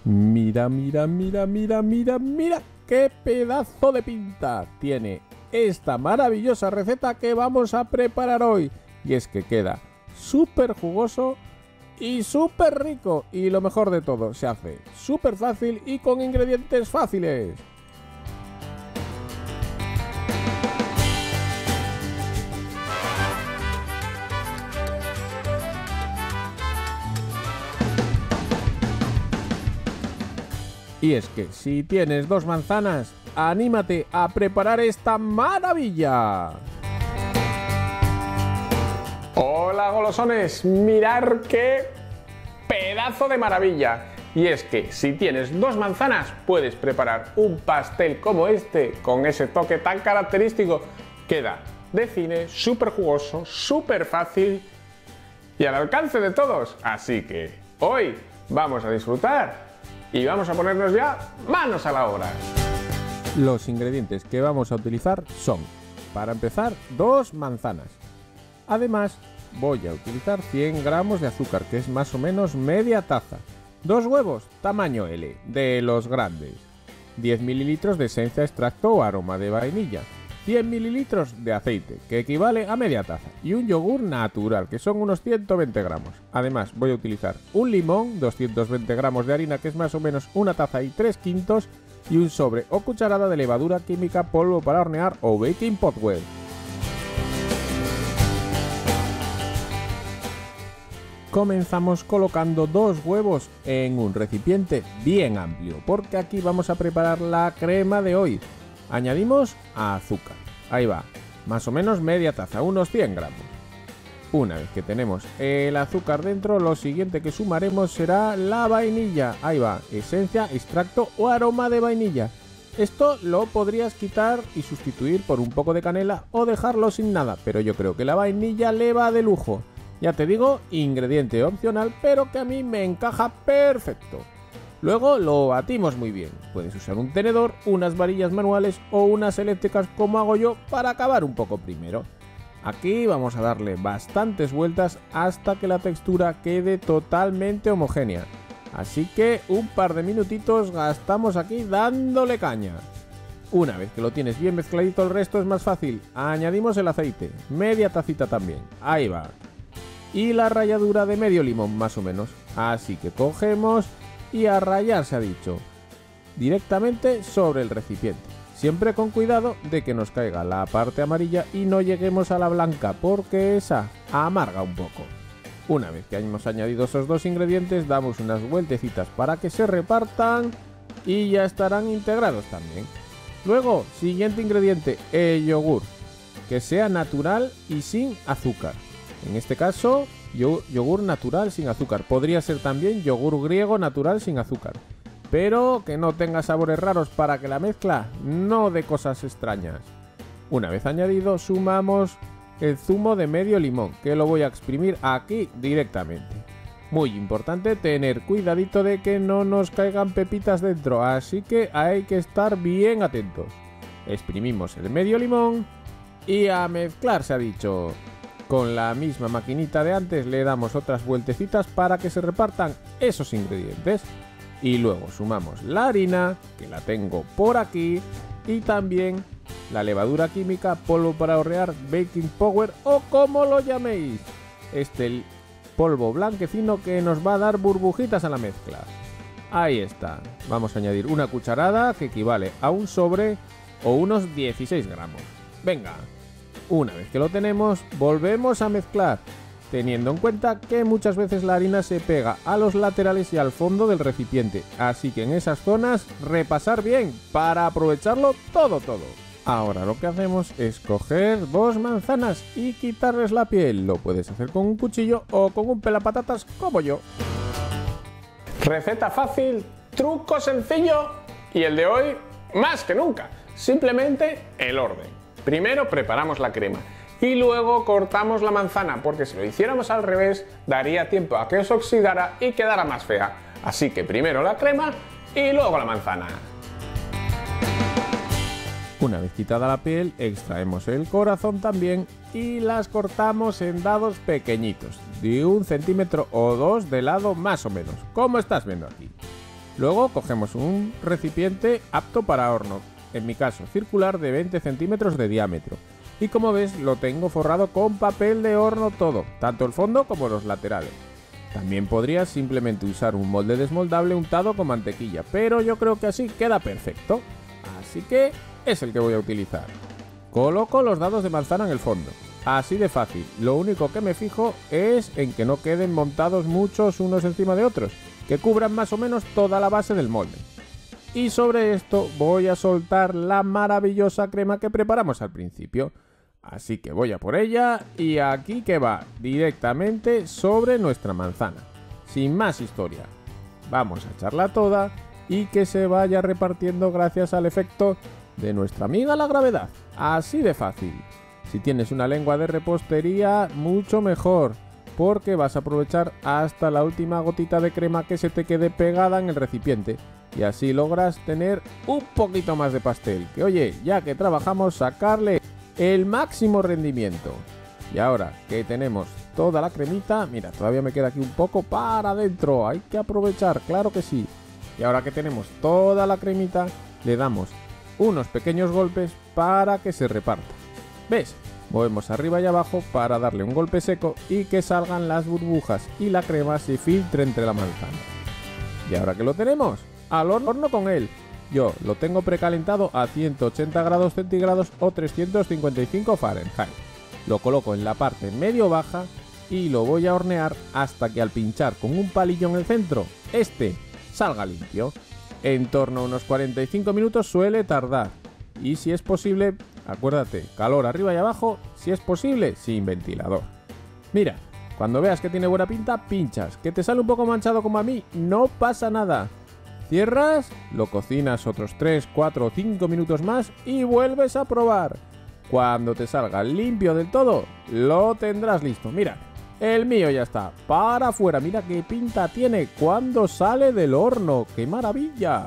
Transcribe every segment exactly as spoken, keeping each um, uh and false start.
Mira, mira, mira, mira, mira, mira qué pedazo de pinta tiene esta maravillosa receta que vamos a preparar hoy. Y es que queda súper jugoso y súper rico. Y lo mejor de todo, se hace súper fácil y con ingredientes fáciles. Y es que si tienes dos manzanas, anímate a preparar esta maravilla. Hola golosones, mirad qué pedazo de maravilla. Y es que si tienes dos manzanas puedes preparar un pastel como este con ese toque tan característico. Queda de cine, súper jugoso, súper fácil y al alcance de todos. Así que hoy vamos a disfrutar y vamos a ponernos ya manos a la obra. Los ingredientes que vamos a utilizar son, para empezar, dos manzanas. Además, voy a utilizar cien gramos de azúcar, que es más o menos media taza. Dos huevos, tamaño L, de los grandes. diez mililitros de esencia, extracto o aroma de vainilla. cien mililitros de aceite, que equivale a media taza, y un yogur natural, que son unos ciento veinte gramos. Además, voy a utilizar un limón, doscientos veinte gramos de harina, que es más o menos una taza y tres quintos, y un sobre o cucharada de levadura química, polvo para hornear o baking powder. Comenzamos colocando dos huevos en un recipiente bien amplio, porque aquí vamos a preparar la crema de hoy. Añadimos azúcar, ahí va, más o menos media taza, unos cien gramos. Una vez que tenemos el azúcar dentro, lo siguiente que sumaremos será la vainilla, ahí va, esencia, extracto o aroma de vainilla. Esto lo podrías quitar y sustituir por un poco de canela o dejarlo sin nada, pero yo creo que la vainilla le va de lujo. Ya te digo, ingrediente opcional, pero que a mí me encaja perfecto. Luego lo batimos muy bien. Puedes usar un tenedor, unas varillas manuales o unas eléctricas como hago yo para acabar un poco primero. Aquí vamos a darle bastantes vueltas hasta que la textura quede totalmente homogénea. Así que un par de minutitos gastamos aquí dándole caña. Una vez que lo tienes bien mezcladito, el resto es más fácil. Añadimos el aceite, media tacita también. Ahí va. Y la ralladura de medio limón más o menos. Así que cogemos y a rallar, se ha dicho, directamente sobre el recipiente, siempre con cuidado de que nos caiga la parte amarilla y no lleguemos a la blanca, porque esa amarga un poco. Una vez que hemos añadido esos dos ingredientes, damos unas vueltecitas para que se repartan y ya estarán integrados también. Luego, siguiente ingrediente, el yogur, que sea natural y sin azúcar. En este caso, yogur natural sin azúcar. Podría ser también yogur griego natural sin azúcar, pero que no tenga sabores raros para que la mezcla no dé cosas extrañas. Una vez añadido, sumamos el zumo de medio limón, que lo voy a exprimir aquí directamente. Muy importante tener cuidadito de que no nos caigan pepitas dentro, así que hay que estar bien atentos. Exprimimos el medio limón y a mezclar, se ha dicho. Con la misma maquinita de antes le damos otras vueltecitas para que se repartan esos ingredientes. Y luego sumamos la harina, que la tengo por aquí, y también la levadura química, polvo para hornear, baking powder o como lo llaméis. Este polvo blanquecino que nos va a dar burbujitas a la mezcla. Ahí está. Vamos a añadir una cucharada que equivale a un sobre o unos dieciséis gramos. Venga. Una vez que lo tenemos, volvemos a mezclar, teniendo en cuenta que muchas veces la harina se pega a los laterales y al fondo del recipiente, así que en esas zonas repasar bien para aprovecharlo todo todo. Ahora lo que hacemos es coger dos manzanas y quitarles la piel. Lo puedes hacer con un cuchillo o con un pelapatatas como yo. Receta fácil, truco sencillo y el de hoy más que nunca. Simplemente el orden. Primero preparamos la crema y luego cortamos la manzana, porque si lo hiciéramos al revés daría tiempo a que se oxidara y quedara más fea. Así que primero la crema y luego la manzana. Una vez quitada la piel, extraemos el corazón también y las cortamos en dados pequeñitos, de un centímetro o dos de lado más o menos, como estás viendo aquí. Luego cogemos un recipiente apto para horno, en mi caso circular de veinte centímetros de diámetro. Y como ves lo tengo forrado con papel de horno todo, tanto el fondo como los laterales. También podrías simplemente usar un molde desmoldable untado con mantequilla, pero yo creo que así queda perfecto. Así que es el que voy a utilizar. Coloco los dados de manzana en el fondo. Así de fácil, lo único que me fijo es en que no queden montados muchos unos encima de otros, que cubran más o menos toda la base del molde. Y sobre esto voy a soltar la maravillosa crema que preparamos al principio. Así que voy a por ella y aquí que va, directamente sobre nuestra manzana. Sin más historia, vamos a echarla toda y que se vaya repartiendo gracias al efecto de nuestra amiga la gravedad. Así de fácil. Si tienes una lengua de repostería, mucho mejor, porque vas a aprovechar hasta la última gotita de crema que se te quede pegada en el recipiente y así logras tener un poquito más de pastel, que oye, ya que trabajamos, sacarle el máximo rendimiento. Y ahora que tenemos toda la cremita, mira, todavía me queda aquí un poco para adentro, hay que aprovechar, claro que sí. Y ahora que tenemos toda la cremita, le damos unos pequeños golpes para que se reparta. ¿Ves? Movemos arriba y abajo para darle un golpe seco y que salgan las burbujas y la crema se filtre entre la manzana. Y ahora que lo tenemos, al horno con él. Yo lo tengo precalentado a ciento ochenta grados centígrados o trescientos cincuenta y cinco Fahrenheit. Lo coloco en la parte medio baja y lo voy a hornear hasta que al pinchar con un palillo en el centro, este salga limpio. En torno a unos cuarenta y cinco minutos suele tardar. Y si es posible, acuérdate, calor arriba y abajo, si es posible, sin ventilador. Mira, cuando veas que tiene buena pinta, pinchas. Que te sale un poco manchado como a mí, no pasa nada. Cierras, lo cocinas otros tres, cuatro o cinco minutos más y vuelves a probar. Cuando te salga limpio del todo, lo tendrás listo. Mira, el mío ya está para afuera. Mira qué pinta tiene cuando sale del horno. ¡Qué maravilla!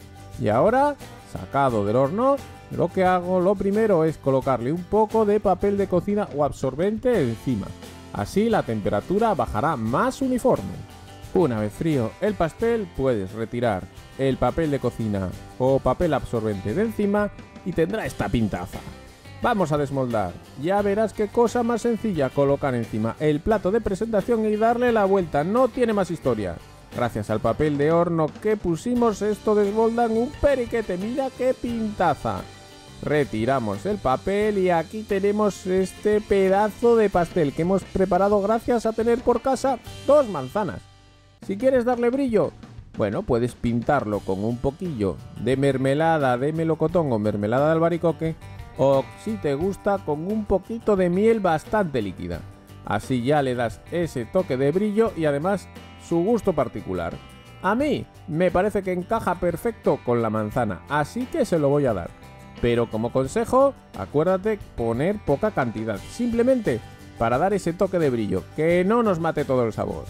Y ahora, sacado del horno, lo que hago lo primero es colocarle un poco de papel de cocina o absorbente encima. Así la temperatura bajará más uniforme. Una vez frío el pastel, puedes retirar el papel de cocina o papel absorbente de encima y tendrá esta pintaza. Vamos a desmoldar. Ya verás qué cosa más sencilla, colocar encima el plato de presentación y darle la vuelta. No tiene más historia. Gracias al papel de horno que pusimos, esto desmolda en un periquete. Mira qué pintaza. Retiramos el papel y aquí tenemos este pedazo de pastel que hemos preparado gracias a tener por casa dos manzanas. Si quieres darle brillo, bueno, puedes pintarlo con un poquillo de mermelada de melocotón o mermelada de albaricoque, o si te gusta, con un poquito de miel bastante líquida. Así ya le das ese toque de brillo y además su gusto particular. A mí me parece que encaja perfecto con la manzana, así que se lo voy a dar. Pero como consejo, acuérdate poner poca cantidad, simplemente para dar ese toque de brillo, que no nos mate todo el sabor.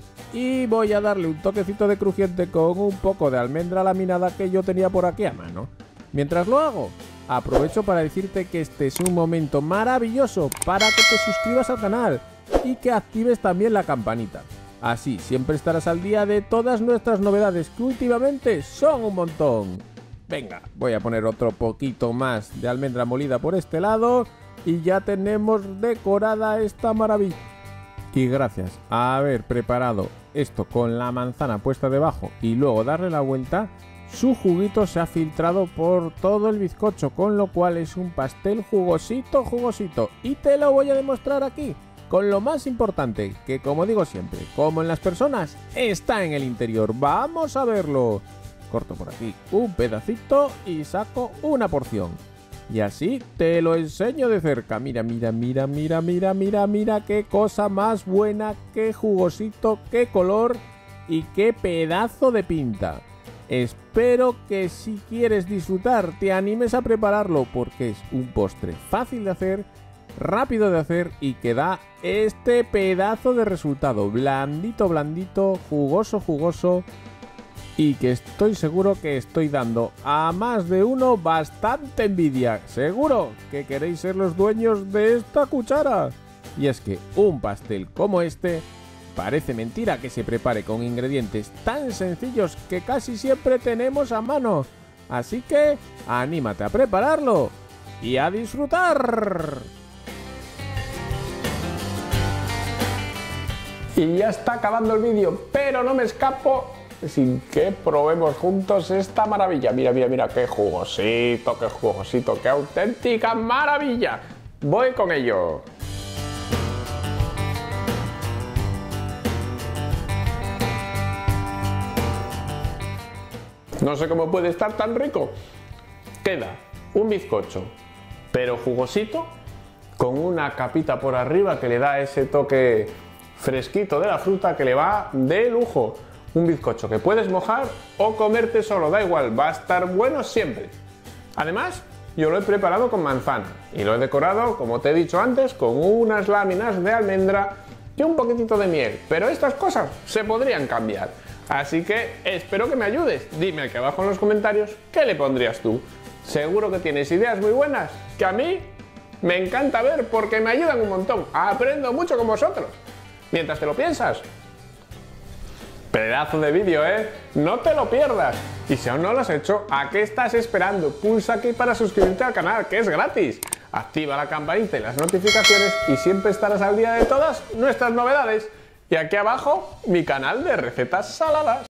Y voy a darle un toquecito de crujiente con un poco de almendra laminada que yo tenía por aquí a mano. Mientras lo hago, aprovecho para decirte que este es un momento maravilloso para que te suscribas al canal y que actives también la campanita. Así siempre estarás al día de todas nuestras novedades, que últimamente son un montón. Venga, voy a poner otro poquito más de almendra molida por este lado y ya tenemos decorada esta maravilla. Y gracias a haber preparado esto con la manzana puesta debajo y luego darle la vuelta, su juguito se ha filtrado por todo el bizcocho, con lo cual es un pastel jugosito, jugosito. Y te lo voy a demostrar aquí, con lo más importante, que como digo siempre, como en las personas, está en el interior. ¡Vamos a verlo! Corto por aquí un pedacito y saco una porción. Y así te lo enseño de cerca. Mira, mira, mira, mira, mira, mira, mira qué cosa más buena, qué jugosito, qué color y qué pedazo de pinta. Espero que si quieres disfrutar te animes a prepararlo, porque es un postre fácil de hacer, rápido de hacer y que da este pedazo de resultado. Blandito, blandito, jugoso, jugoso. Y que estoy seguro que estoy dando a más de uno bastante envidia. Seguro que queréis ser los dueños de esta cuchara. Y es que un pastel como este Parece mentira que se prepare con ingredientes tan sencillos que casi siempre tenemos a mano. Así que anímate a prepararlo y a disfrutar. Y ya está acabando el vídeo, pero no me escapo sin que probemos juntos esta maravilla. Mira, mira, mira, qué jugosito, qué jugosito, qué auténtica maravilla. Voy con ello. No sé cómo puede estar tan rico. Queda un bizcocho, pero jugosito, con una capita por arriba que le da ese toque fresquito de la fruta que le va de lujo. Un bizcocho que puedes mojar o comerte solo, da igual, va a estar bueno siempre. Además, yo lo he preparado con manzana y lo he decorado, como te he dicho antes, con unas láminas de almendra y un poquitito de miel. Pero estas cosas se podrían cambiar. Así que espero que me ayudes. Dime aquí abajo en los comentarios qué le pondrías tú. Seguro que tienes ideas muy buenas que a mí me encanta ver porque me ayudan un montón. Aprendo mucho con vosotros. Mientras te lo piensas. Pedazo de vídeo, ¿eh? No te lo pierdas. Y si aún no lo has hecho, ¿a qué estás esperando? Pulsa aquí para suscribirte al canal, que es gratis. Activa la campanita y las notificaciones y siempre estarás al día de todas nuestras novedades. Y aquí abajo, mi canal de recetas saladas.